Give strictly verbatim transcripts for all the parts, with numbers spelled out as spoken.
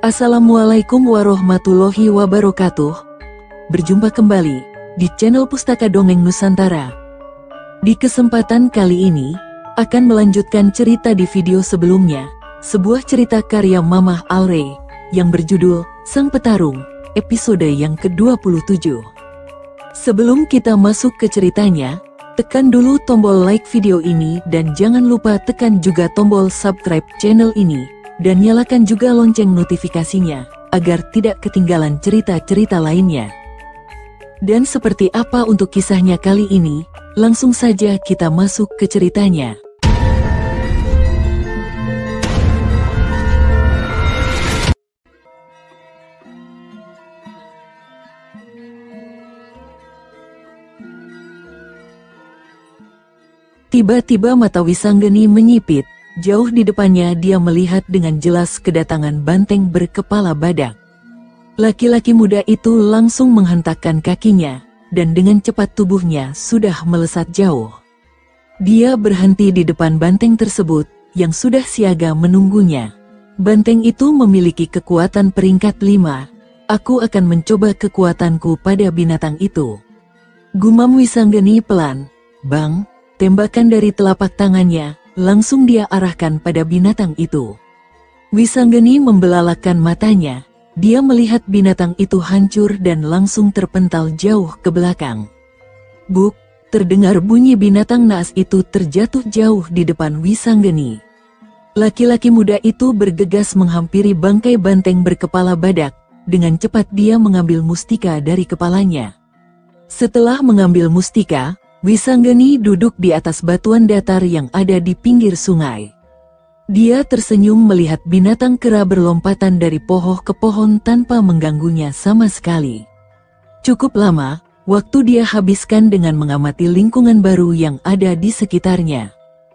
Assalamualaikum warahmatullahi wabarakatuh. Berjumpa kembali di channel Pustaka Dongeng Nusantara. Di kesempatan kali ini, akan melanjutkan cerita di video sebelumnya, sebuah cerita karya Mamah Alre, yang berjudul Sang Petarung, episode yang ke dua puluh tujuh. Sebelum kita masuk ke ceritanya, tekan dulu tombol like video ini dan jangan lupa tekan juga tombol subscribe channel ini. Dan nyalakan juga lonceng notifikasinya, agar tidak ketinggalan cerita-cerita lainnya. Dan seperti apa untuk kisahnya kali ini, langsung saja kita masuk ke ceritanya. Tiba-tiba mata Wisanggeni menyipit. Jauh di depannya dia melihat dengan jelas kedatangan banteng berkepala badak. Laki-laki muda itu langsung menghentakkan kakinya, dan dengan cepat tubuhnya sudah melesat jauh. Dia berhenti di depan banteng tersebut, yang sudah siaga menunggunya. Banteng itu memiliki kekuatan peringkat lima. Aku akan mencoba kekuatanku pada binatang itu. Gumam Wisanggeni pelan. Bang, tembakan dari telapak tangannya. Langsung dia arahkan pada binatang itu. Wisanggeni membelalakan matanya. Dia melihat binatang itu hancur dan langsung terpental jauh ke belakang. Buk, terdengar bunyi binatang naas itu terjatuh jauh di depan Wisanggeni. Laki-laki muda itu bergegas menghampiri bangkai banteng berkepala badak. Dengan cepat dia mengambil mustika dari kepalanya. Setelah mengambil mustika, Wisanggeni duduk di atas batuan datar yang ada di pinggir sungai. Dia tersenyum melihat binatang kera berlompatan dari pohon ke pohon tanpa mengganggunya sama sekali. Cukup lama, waktu dia habiskan dengan mengamati lingkungan baru yang ada di sekitarnya.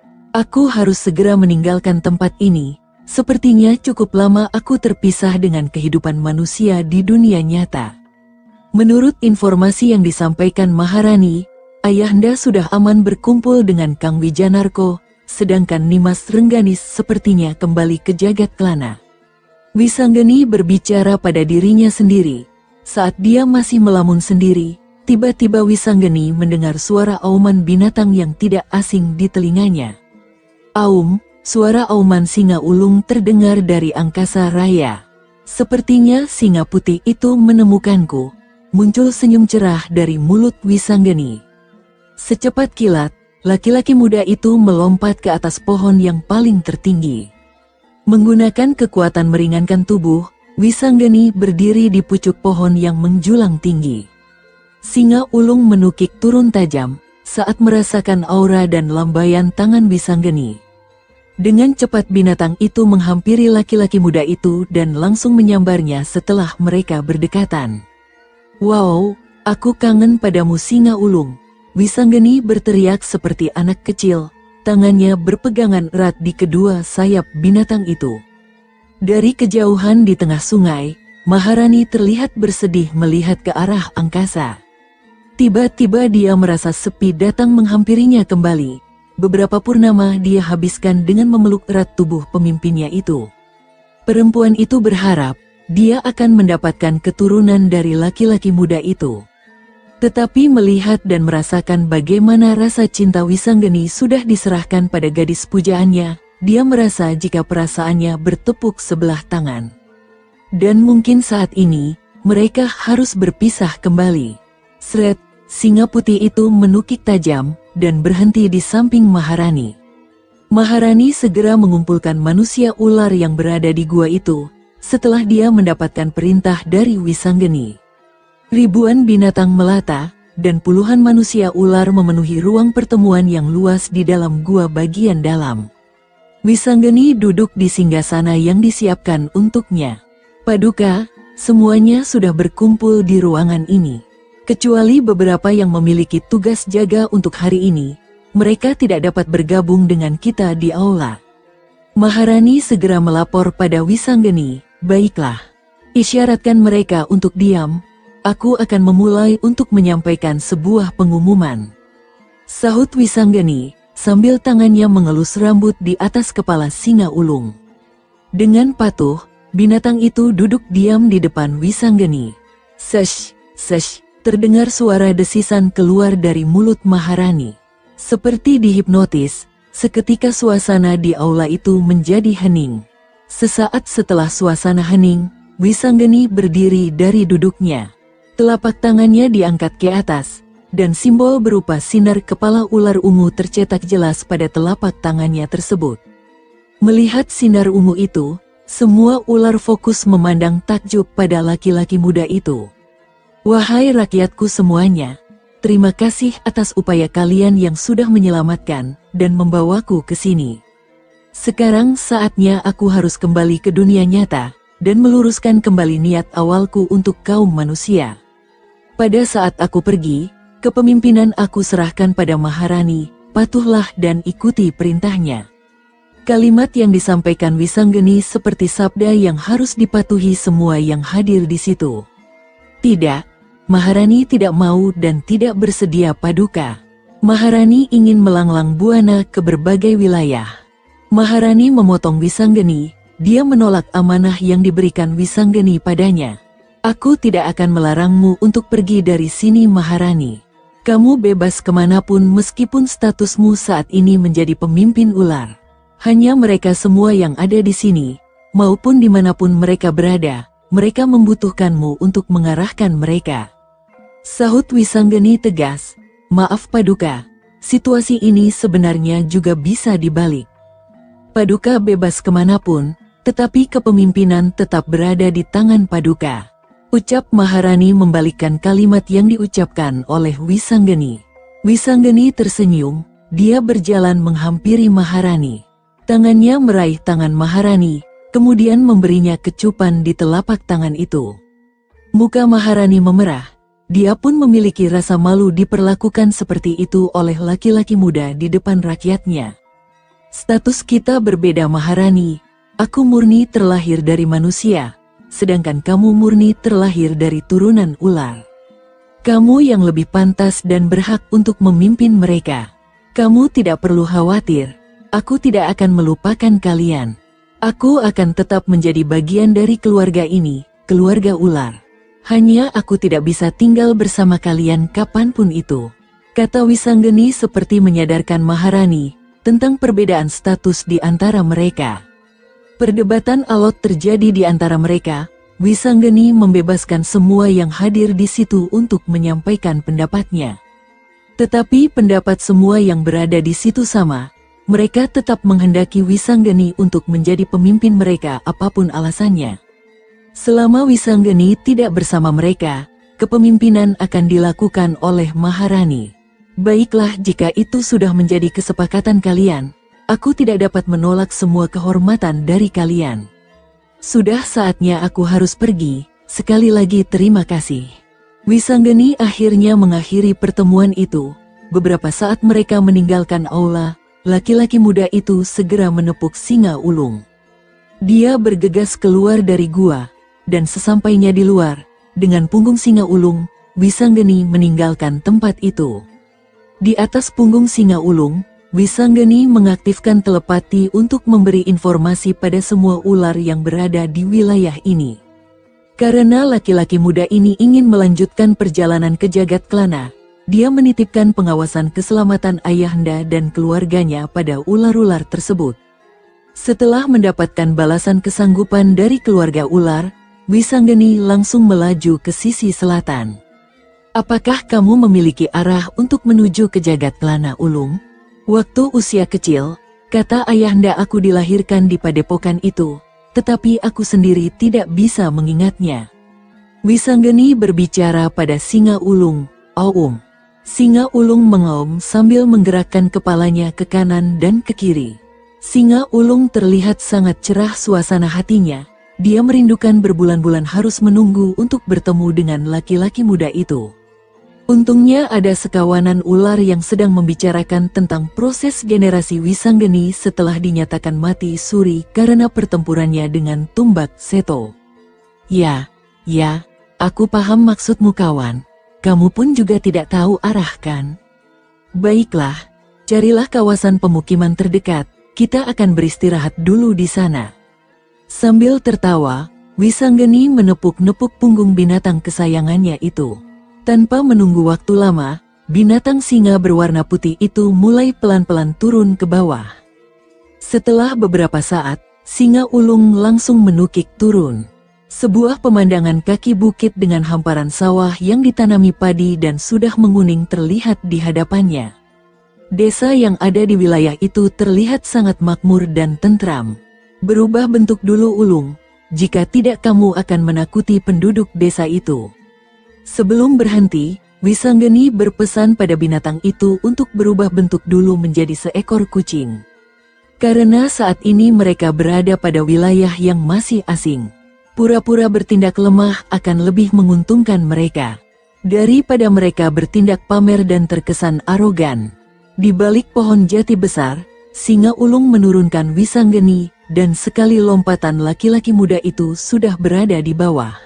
Aku harus segera meninggalkan tempat ini. Sepertinya cukup lama aku terpisah dengan kehidupan manusia di dunia nyata. Menurut informasi yang disampaikan Maharani, Ayahanda sudah aman berkumpul dengan Kang Wijanarko, sedangkan Nimas Rengganis sepertinya kembali ke jagat klana. Wisanggeni berbicara pada dirinya sendiri. Saat dia masih melamun sendiri, tiba-tiba Wisanggeni mendengar suara auman binatang yang tidak asing di telinganya. Aum, suara auman singa ulung terdengar dari angkasa raya. Sepertinya singa putih itu menemukanku. Muncul senyum cerah dari mulut Wisanggeni. Secepat kilat, laki-laki muda itu melompat ke atas pohon yang paling tertinggi. Menggunakan kekuatan meringankan tubuh, Wisanggeni berdiri di pucuk pohon yang menjulang tinggi. Singa ulung menukik turun tajam saat merasakan aura dan lambaian tangan Wisanggeni. Dengan cepat binatang itu menghampiri laki-laki muda itu dan langsung menyambarnya setelah mereka berdekatan. Wow, aku kangen padamu singa ulung. Wisanggeni berteriak seperti anak kecil, tangannya berpegangan erat di kedua sayap binatang itu. Dari kejauhan di tengah sungai, Maharani terlihat bersedih melihat ke arah angkasa. Tiba-tiba dia merasa sepi datang menghampirinya kembali. Beberapa purnama dia habiskan dengan memeluk erat tubuh pemimpinnya itu. Perempuan itu berharap, dia akan mendapatkan keturunan dari laki-laki muda itu. Tetapi melihat dan merasakan bagaimana rasa cinta Wisanggeni sudah diserahkan pada gadis pujaannya, dia merasa jika perasaannya bertepuk sebelah tangan. Dan mungkin saat ini, mereka harus berpisah kembali. Sret, singa putih itu menukik tajam, dan berhenti di samping Maharani. Maharani segera mengumpulkan manusia ular yang berada di gua itu, setelah dia mendapatkan perintah dari Wisanggeni. Ribuan binatang melata, dan puluhan manusia ular memenuhi ruang pertemuan yang luas di dalam gua bagian dalam. Wisanggeni duduk di singgasana yang disiapkan untuknya. Paduka, semuanya sudah berkumpul di ruangan ini. Kecuali beberapa yang memiliki tugas jaga untuk hari ini, mereka tidak dapat bergabung dengan kita di aula. Maharani segera melapor pada Wisanggeni, baiklah. Isyaratkan mereka untuk diam. Aku akan memulai untuk menyampaikan sebuah pengumuman. Sahut Wisanggeni, sambil tangannya mengelus rambut di atas kepala singa ulung. Dengan patuh, Binatang itu duduk diam di depan Wisanggeni. Sesh, sesh, terdengar suara desisan keluar dari mulut Maharani. Seperti dihipnotis, seketika suasana di aula itu menjadi hening. Sesaat setelah suasana hening, Wisanggeni berdiri dari duduknya. Telapak tangannya diangkat ke atas, dan simbol berupa sinar kepala ular ungu tercetak jelas pada telapak tangannya tersebut. Melihat sinar ungu itu, semua ular fokus memandang takjub pada laki-laki muda itu. Wahai rakyatku semuanya, terima kasih atas upaya kalian yang sudah menyelamatkan dan membawaku ke sini. Sekarang saatnya aku harus kembali ke dunia nyata dan meluruskan kembali niat awalku untuk kaum manusia. Pada saat aku pergi, kepemimpinan aku serahkan pada Maharani, patuhlah dan ikuti perintahnya. Kalimat yang disampaikan Wisanggeni seperti sabda yang harus dipatuhi semua yang hadir di situ. Tidak, Maharani tidak mau dan tidak bersedia paduka. Maharani ingin melanglang buana ke berbagai wilayah. Maharani memotong Wisanggeni, dia menolak amanah yang diberikan Wisanggeni padanya. Aku tidak akan melarangmu untuk pergi dari sini Maharani. Kamu bebas kemanapun meskipun statusmu saat ini menjadi pemimpin ular. Hanya mereka semua yang ada di sini, maupun dimanapun mereka berada, mereka membutuhkanmu untuk mengarahkan mereka. Sahut Wisanggeni tegas, maaf Paduka, situasi ini sebenarnya juga bisa dibalik. Paduka bebas kemanapun, tetapi kepemimpinan tetap berada di tangan Paduka. Ucap Maharani membalikkan kalimat yang diucapkan oleh Wisanggeni. Wisanggeni tersenyum, dia berjalan menghampiri Maharani. Tangannya meraih tangan Maharani, kemudian memberinya kecupan di telapak tangan itu. Muka Maharani memerah, dia pun memiliki rasa malu diperlakukan seperti itu oleh laki-laki muda di depan rakyatnya. Status kita berbeda Maharani, aku murni terlahir dari manusia. Sedangkan kamu murni terlahir dari turunan ular. Kamu yang lebih pantas dan berhak untuk memimpin mereka. Kamu tidak perlu khawatir, aku tidak akan melupakan kalian. Aku akan tetap menjadi bagian dari keluarga ini, keluarga ular. Hanya aku tidak bisa tinggal bersama kalian kapanpun itu. Kata Wisanggeni seperti menyadarkan Maharani tentang perbedaan status di antara mereka. Perdebatan alot terjadi di antara mereka. Wisanggeni membebaskan semua yang hadir di situ untuk menyampaikan pendapatnya. Tetapi pendapat semua yang berada di situ sama. Mereka tetap menghendaki Wisanggeni untuk menjadi pemimpin mereka apapun alasannya. Selama Wisanggeni tidak bersama mereka, kepemimpinan akan dilakukan oleh Maharani. Baiklah jika itu sudah menjadi kesepakatan kalian. Aku tidak dapat menolak semua kehormatan dari kalian. Sudah saatnya aku harus pergi, sekali lagi terima kasih. Wisanggeni akhirnya mengakhiri pertemuan itu. Beberapa saat mereka meninggalkan aula, laki-laki muda itu segera menepuk singa ulung. Dia bergegas keluar dari gua, dan sesampainya di luar, dengan punggung singa ulung, Wisanggeni meninggalkan tempat itu. Di atas punggung singa ulung, Wisanggeni mengaktifkan telepati untuk memberi informasi pada semua ular yang berada di wilayah ini. Karena laki-laki muda ini ingin melanjutkan perjalanan ke Jagat Klana, dia menitipkan pengawasan keselamatan ayahanda dan keluarganya pada ular-ular tersebut. Setelah mendapatkan balasan kesanggupan dari keluarga ular, Wisanggeni langsung melaju ke sisi selatan. Apakah kamu memiliki arah untuk menuju ke Jagat Klana Ulung? Waktu usia kecil, kata ayahanda aku dilahirkan di padepokan itu, tetapi aku sendiri tidak bisa mengingatnya. Wisanggeni berbicara pada singa ulung, Aum. Singa ulung mengaum sambil menggerakkan kepalanya ke kanan dan ke kiri. Singa ulung terlihat sangat cerah suasana hatinya, dia merindukan berbulan-bulan harus menunggu untuk bertemu dengan laki-laki muda itu. Untungnya ada sekawanan ular yang sedang membicarakan tentang proses generasi Wisanggeni setelah dinyatakan mati suri karena pertempurannya dengan Tumbak Seto. Ya, ya, aku paham maksudmu kawan. Kamu pun juga tidak tahu arah kan? Baiklah, carilah kawasan pemukiman terdekat, kita akan beristirahat dulu di sana. Sambil tertawa, Wisanggeni menepuk-nepuk punggung binatang kesayangannya itu. Tanpa menunggu waktu lama, binatang singa berwarna putih itu mulai pelan-pelan turun ke bawah. Setelah beberapa saat, singa ulung langsung menukik turun. Sebuah pemandangan kaki bukit dengan hamparan sawah yang ditanami padi dan sudah menguning terlihat di hadapannya. Desa yang ada di wilayah itu terlihat sangat makmur dan tentram. Berubah bentuk dulu ulung, jika tidak kamu akan menakuti penduduk desa itu. Sebelum berhenti, Wisanggeni berpesan pada binatang itu untuk berubah bentuk dulu menjadi seekor kucing. Karena saat ini mereka berada pada wilayah yang masih asing. Pura-pura bertindak lemah akan lebih menguntungkan mereka daripada mereka bertindak pamer dan terkesan arogan. Di balik pohon jati besar, singa ulung menurunkan Wisanggeni, dan sekali lompatan laki-laki muda itu sudah berada di bawah.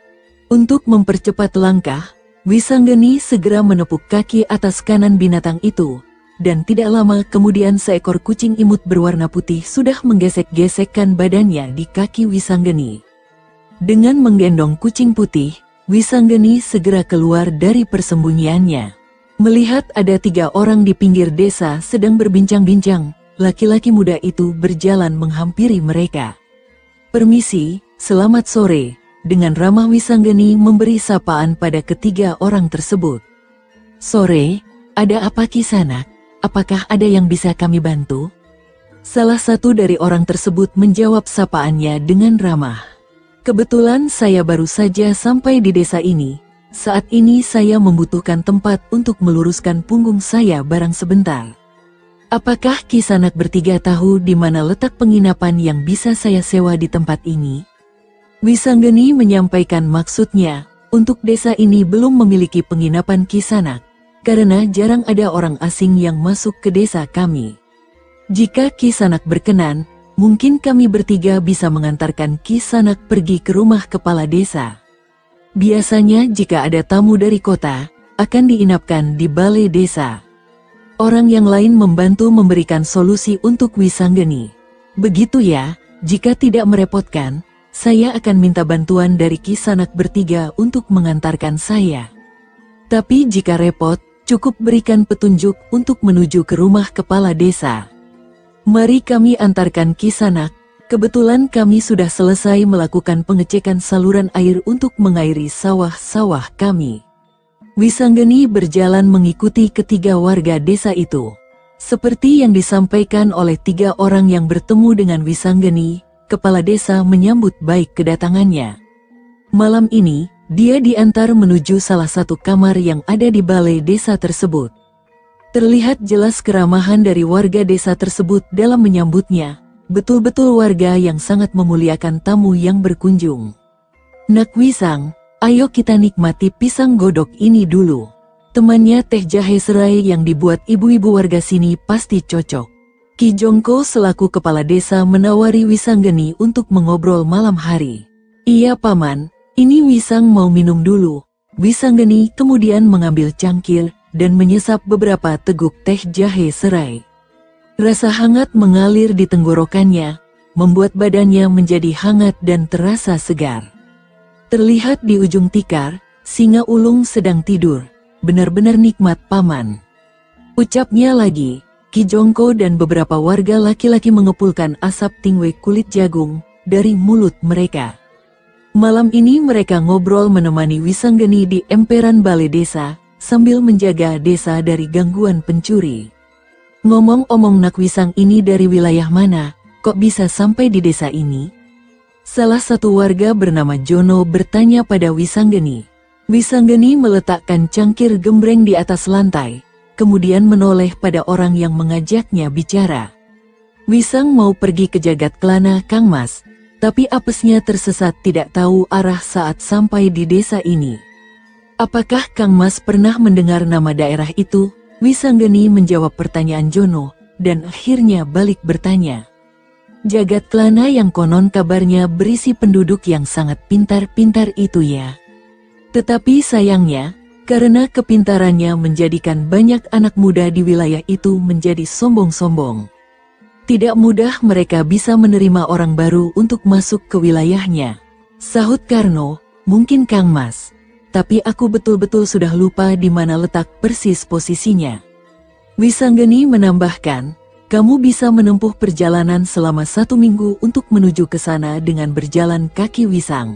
Untuk mempercepat langkah, Wisanggeni segera menepuk kaki atas kanan binatang itu, dan tidak lama kemudian seekor kucing imut berwarna putih sudah menggesek-gesekkan badannya di kaki Wisanggeni. Dengan menggendong kucing putih, Wisanggeni segera keluar dari persembunyiannya. Melihat ada tiga orang di pinggir desa sedang berbincang-bincang, laki-laki muda itu berjalan menghampiri mereka. "Permisi, selamat sore," dengan ramah Wisanggeni memberi sapaan pada ketiga orang tersebut. "Sore, ada apa Kisanak? Apakah ada yang bisa kami bantu?" Salah satu dari orang tersebut menjawab sapaannya dengan ramah. "Kebetulan saya baru saja sampai di desa ini. Saat ini saya membutuhkan tempat untuk meluruskan punggung saya barang sebentar. Apakah Kisanak bertiga tahu di mana letak penginapan yang bisa saya sewa di tempat ini?" Wisanggeni menyampaikan maksudnya, untuk desa ini belum memiliki penginapan Kisanak, karena jarang ada orang asing yang masuk ke desa kami. Jika Kisanak berkenan, mungkin kami bertiga bisa mengantarkan Kisanak pergi ke rumah kepala desa. Biasanya jika ada tamu dari kota, akan diinapkan di balai desa. Orang yang lain membantu memberikan solusi untuk Wisanggeni. "Begitu ya, jika tidak merepotkan, saya akan minta bantuan dari Kisanak bertiga untuk mengantarkan saya. Tapi jika repot, cukup berikan petunjuk untuk menuju ke rumah kepala desa. Mari kami antarkan Kisanak, kebetulan kami sudah selesai melakukan pengecekan saluran air untuk mengairi sawah-sawah kami." Wisanggeni berjalan mengikuti ketiga warga desa itu. Seperti yang disampaikan oleh tiga orang yang bertemu dengan Wisanggeni, kepala desa menyambut baik kedatangannya. Malam ini, dia diantar menuju salah satu kamar yang ada di balai desa tersebut. Terlihat jelas keramahan dari warga desa tersebut dalam menyambutnya, betul-betul warga yang sangat memuliakan tamu yang berkunjung. "Nak Wisang, ayo kita nikmati pisang godok ini dulu. Temannya teh jahe serai yang dibuat ibu-ibu warga sini pasti cocok." Ki Jongko selaku kepala desa menawari Wisanggeni untuk mengobrol malam hari. "Iya Paman, ini Wisang mau minum dulu." Wisanggeni kemudian mengambil cangkir dan menyesap beberapa teguk teh jahe serai. Rasa hangat mengalir di tenggorokannya, membuat badannya menjadi hangat dan terasa segar. Terlihat di ujung tikar, singa ulung sedang tidur. "Benar-benar nikmat Paman," ucapnya lagi. Ki Jongko dan beberapa warga laki-laki mengepulkan asap tingwe kulit jagung dari mulut mereka. Malam ini mereka ngobrol menemani Wisanggeni di emperan balai desa, sambil menjaga desa dari gangguan pencuri. "Ngomong-omong Nak Wisang ini dari wilayah mana, kok bisa sampai di desa ini?" Salah satu warga bernama Jono bertanya pada Wisanggeni. Wisanggeni meletakkan cangkir gembreng di atas lantai, kemudian menoleh pada orang yang mengajaknya bicara. "Wisang mau pergi ke Jagat Klana Kang Mas, tapi apesnya tersesat tidak tahu arah saat sampai di desa ini." "Apakah Kang Mas pernah mendengar nama daerah itu?" Wisanggeni menjawab pertanyaan Jono, dan akhirnya balik bertanya. "Jagat Klana yang konon kabarnya berisi penduduk yang sangat pintar-pintar itu ya. Tetapi sayangnya, karena kepintarannya menjadikan banyak anak muda di wilayah itu menjadi sombong-sombong. Tidak mudah mereka bisa menerima orang baru untuk masuk ke wilayahnya. Sahut Karno, mungkin Kang Mas. Tapi aku betul-betul sudah lupa di mana letak persis posisinya. Wisanggeni menambahkan, kamu bisa menempuh perjalanan selama satu minggu untuk menuju ke sana dengan berjalan kaki Wisang.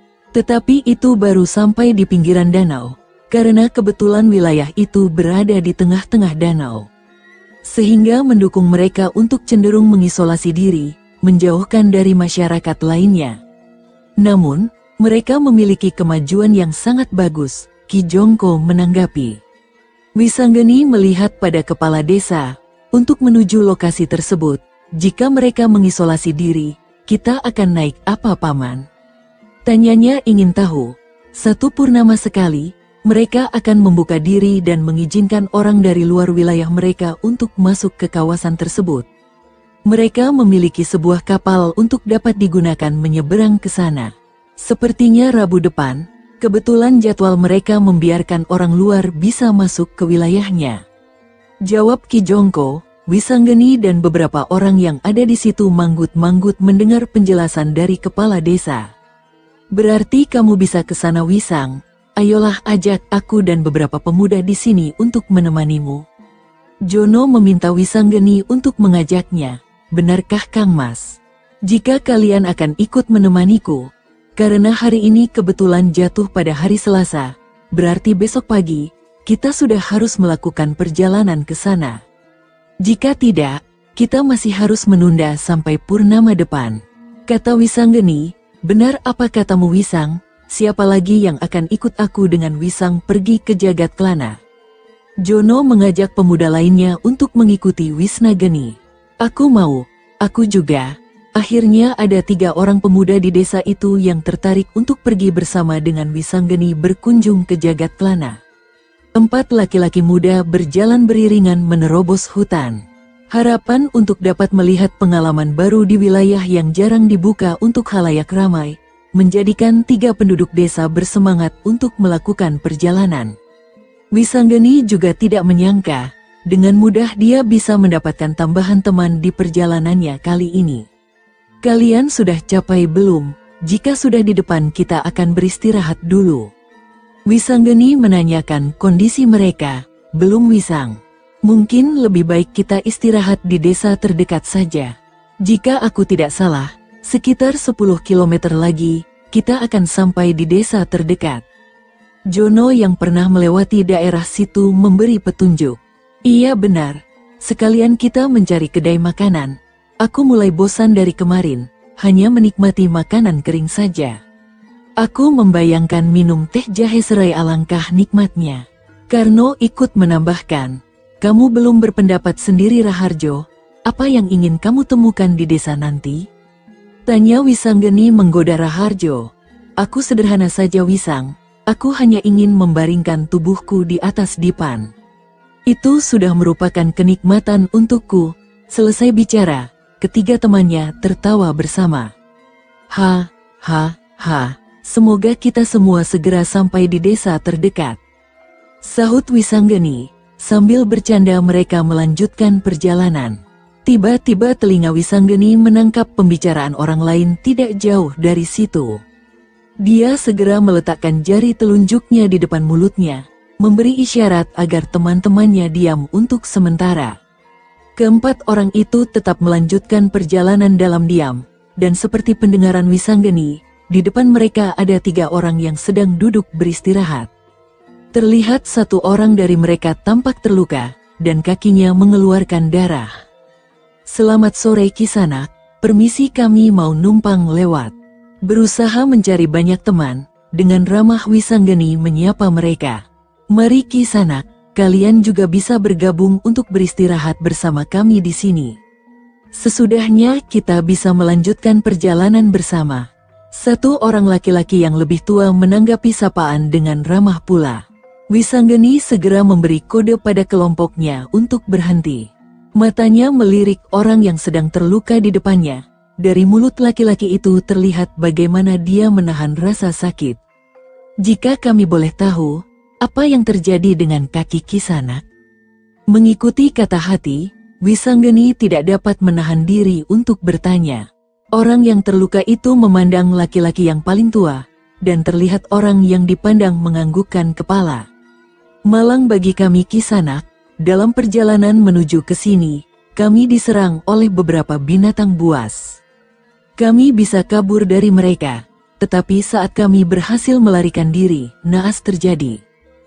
Tetapi itu baru sampai di pinggiran danau, karena kebetulan wilayah itu berada di tengah-tengah danau. Sehingga mendukung mereka untuk cenderung mengisolasi diri, menjauhkan dari masyarakat lainnya. Namun, mereka memiliki kemajuan yang sangat bagus, Ki Jongko menanggapi. Wisanggeni melihat pada kepala desa, untuk menuju lokasi tersebut, jika mereka mengisolasi diri, kita akan naik apa paman? Tanyanya ingin tahu, satu purnama sekali, mereka akan membuka diri dan mengizinkan orang dari luar wilayah mereka untuk masuk ke kawasan tersebut. Mereka memiliki sebuah kapal untuk dapat digunakan menyeberang ke sana. Sepertinya Rabu depan, kebetulan jadwal mereka membiarkan orang luar bisa masuk ke wilayahnya. Jawab Ki Jongko. Wisanggeni dan beberapa orang yang ada di situ manggut-manggut mendengar penjelasan dari kepala desa. Berarti kamu bisa ke sana Wisang, ayolah ajak aku dan beberapa pemuda di sini untuk menemanimu. Jono meminta Wisanggeni untuk mengajaknya, benarkah Kang Mas? Jika kalian akan ikut menemaniku, karena hari ini kebetulan jatuh pada hari Selasa, berarti besok pagi, kita sudah harus melakukan perjalanan ke sana. Jika tidak, kita masih harus menunda sampai purnama depan. Kata Wisanggeni, benar apa katamu Wisang, siapa lagi yang akan ikut aku dengan Wisang pergi ke Jagat Klana? Jono mengajak pemuda lainnya untuk mengikuti Wisnageni. Aku mau, aku juga. Akhirnya ada tiga orang pemuda di desa itu yang tertarik untuk pergi bersama dengan Wisanggeni berkunjung ke Jagat Klana. Empat laki-laki muda berjalan beriringan menerobos hutan. Harapan untuk dapat melihat pengalaman baru di wilayah yang jarang dibuka untuk khalayak ramai, menjadikan tiga penduduk desa bersemangat untuk melakukan perjalanan. Wisanggeni juga tidak menyangka, dengan mudah dia bisa mendapatkan tambahan teman di perjalanannya kali ini. Kalian sudah capai belum? Jika sudah di depan kita akan beristirahat dulu. Wisanggeni menanyakan kondisi mereka. Belum Wisang. Mungkin lebih baik kita istirahat di desa terdekat saja. Jika aku tidak salah, sekitar sepuluh kilometer lagi, kita akan sampai di desa terdekat. Jono yang pernah melewati daerah situ memberi petunjuk. Iya benar, sekalian kita mencari kedai makanan. Aku mulai bosan dari kemarin, hanya menikmati makanan kering saja. Aku membayangkan minum teh jahe serai alangkah nikmatnya. Karno ikut menambahkan, kamu belum berpendapat sendiri Raharjo, apa yang ingin kamu temukan di desa nanti? Tanya Wisanggeni menggoda Raharjo. Aku sederhana saja Wisang, aku hanya ingin membaringkan tubuhku di atas dipan. Itu sudah merupakan kenikmatan untukku. Selesai bicara, ketiga temannya tertawa bersama. Ha, ha, ha, semoga kita semua segera sampai di desa terdekat. Sahut Wisanggeni, sambil bercanda mereka melanjutkan perjalanan. Tiba-tiba telinga Wisanggeni menangkap pembicaraan orang lain tidak jauh dari situ. Dia segera meletakkan jari telunjuknya di depan mulutnya, memberi isyarat agar teman-temannya diam untuk sementara. Keempat orang itu tetap melanjutkan perjalanan dalam diam, dan seperti pendengaran Wisanggeni, di depan mereka ada tiga orang yang sedang duduk beristirahat. Terlihat satu orang dari mereka tampak terluka, dan kakinya mengeluarkan darah. Selamat sore Kisanak, permisi kami mau numpang lewat. Berusaha mencari banyak teman, dengan ramah Wisanggeni menyapa mereka. Mari Kisanak, kalian juga bisa bergabung untuk beristirahat bersama kami di sini. Sesudahnya kita bisa melanjutkan perjalanan bersama. Satu orang laki-laki yang lebih tua menanggapi sapaan dengan ramah pula. Wisanggeni segera memberi kode pada kelompoknya untuk berhenti. Matanya melirik orang yang sedang terluka di depannya. Dari mulut laki-laki itu terlihat bagaimana dia menahan rasa sakit. Jika kami boleh tahu, apa yang terjadi dengan kaki Kisanak? Mengikuti kata hati, Wisanggeni tidak dapat menahan diri untuk bertanya. Orang yang terluka itu memandang laki-laki yang paling tua, dan terlihat orang yang dipandang menganggukkan kepala. Malang bagi kami Kisanak, dalam perjalanan menuju ke sini, kami diserang oleh beberapa binatang buas. Kami bisa kabur dari mereka, tetapi saat kami berhasil melarikan diri, naas terjadi.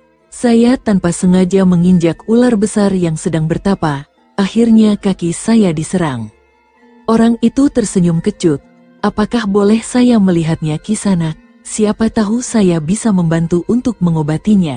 Saya tanpa sengaja menginjak ular besar yang sedang bertapa, akhirnya kaki saya diserang. Orang itu tersenyum kecut. Apakah boleh saya melihatnya Kisanak? Siapa tahu saya bisa membantu untuk mengobatinya.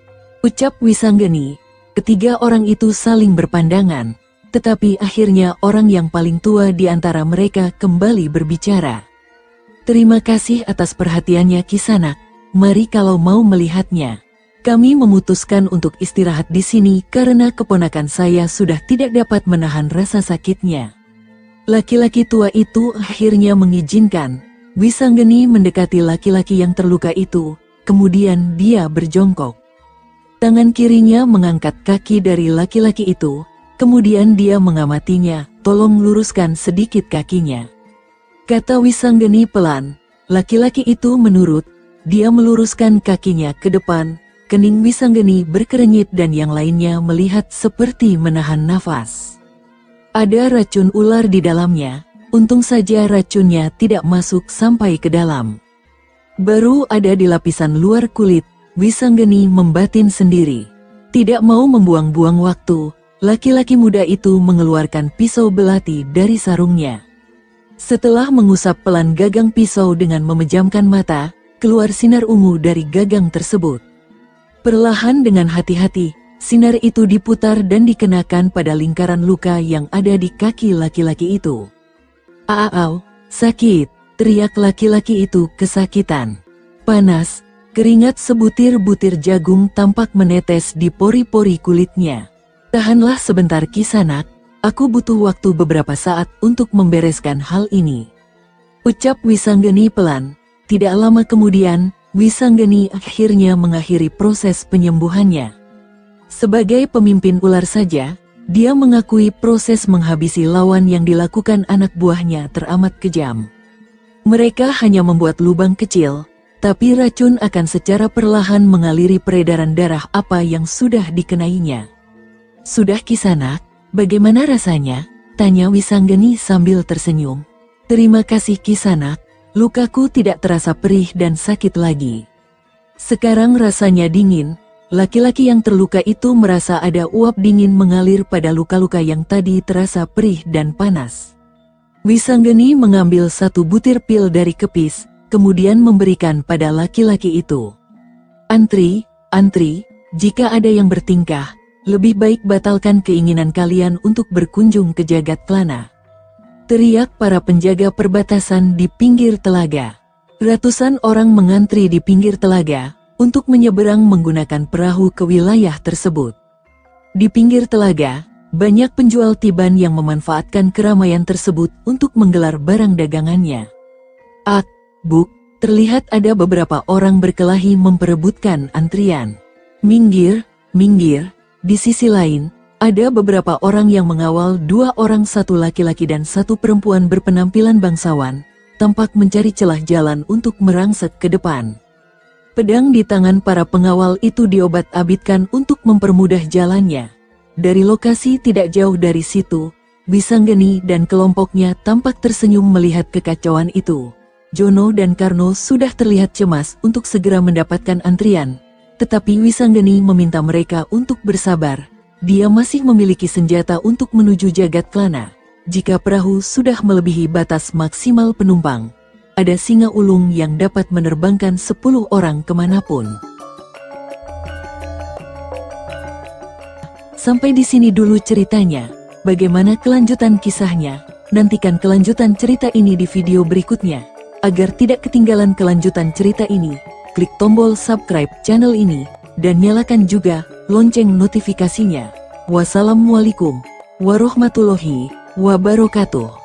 Ucap Wisanggeni. Ketiga orang itu saling berpandangan, tetapi akhirnya orang yang paling tua di antara mereka kembali berbicara. Terima kasih atas perhatiannya Kisanak. Mari kalau mau melihatnya. Kami memutuskan untuk istirahat di sini karena keponakan saya sudah tidak dapat menahan rasa sakitnya. Laki-laki tua itu akhirnya mengizinkan. Wisanggeni mendekati laki-laki yang terluka itu, kemudian dia berjongkok. Tangan kirinya mengangkat kaki dari laki-laki itu, kemudian dia mengamatinya, tolong luruskan sedikit kakinya. Kata Wisanggeni pelan, laki-laki itu menurut, dia meluruskan kakinya ke depan. Kening Wisanggeni berkerenyit dan yang lainnya melihat seperti menahan nafas. Ada racun ular di dalamnya, untung saja racunnya tidak masuk sampai ke dalam. Baru ada di lapisan luar kulit, Wisanggeni membatin sendiri. Tidak mau membuang-buang waktu, laki-laki muda itu mengeluarkan pisau belati dari sarungnya. Setelah mengusap pelan gagang pisau dengan memejamkan mata, keluar sinar ungu dari gagang tersebut. Perlahan dengan hati-hati, sinar itu diputar dan dikenakan pada lingkaran luka yang ada di kaki laki-laki itu. "Aau, sakit!" teriak laki-laki itu kesakitan. Panas, keringat sebutir-butir jagung tampak menetes di pori-pori kulitnya. "Tahanlah sebentar Kisanak, aku butuh waktu beberapa saat untuk membereskan hal ini," ucap Wisanggeni pelan. Tidak lama kemudian, Wisanggeni akhirnya mengakhiri proses penyembuhannya. Sebagai pemimpin ular saja, dia mengakui proses menghabisi lawan yang dilakukan anak buahnya teramat kejam. Mereka hanya membuat lubang kecil, tapi racun akan secara perlahan mengaliri peredaran darah apa yang sudah dikenainya. "Sudah Kisanak, bagaimana rasanya?" tanya Wisanggeni sambil tersenyum. "Terima kasih Kisanak. Lukaku tidak terasa perih dan sakit lagi." Sekarang rasanya dingin. Laki-laki yang terluka itu merasa ada uap dingin mengalir pada luka-luka yang tadi terasa perih dan panas. Wisanggeni mengambil satu butir pil dari kepis, kemudian memberikan pada laki-laki itu. "Antri, antri, jika ada yang bertingkah, lebih baik batalkan keinginan kalian untuk berkunjung ke Jagat Klana," teriak para penjaga perbatasan di pinggir telaga. Ratusan orang mengantri di pinggir telaga untuk menyeberang menggunakan perahu ke wilayah tersebut. Di pinggir telaga, banyak penjual tiban yang memanfaatkan keramaian tersebut untuk menggelar barang dagangannya. Ak, buk, terlihat ada beberapa orang berkelahi memperebutkan antrian. "Minggir, minggir," di sisi lain, ada beberapa orang yang mengawal dua orang, satu laki-laki dan satu perempuan berpenampilan bangsawan, tampak mencari celah jalan untuk merangsek ke depan. Pedang di tangan para pengawal itu diobat-abitkan untuk mempermudah jalannya. Dari lokasi tidak jauh dari situ, Wisanggeni dan kelompoknya tampak tersenyum melihat kekacauan itu. Jono dan Karno sudah terlihat cemas untuk segera mendapatkan antrian, tetapi Wisanggeni meminta mereka untuk bersabar. Dia masih memiliki senjata untuk menuju Jagat Klana. Jika perahu sudah melebihi batas maksimal penumpang, ada singa ulung yang dapat menerbangkan sepuluh orang kemanapun. Sampai di sini dulu ceritanya. Bagaimana kelanjutan kisahnya? Nantikan kelanjutan cerita ini di video berikutnya. Agar tidak ketinggalan kelanjutan cerita ini, klik tombol subscribe channel ini, dan nyalakan juga lonceng notifikasinya. Wassalamualaikum warahmatullahi wabarakatuh.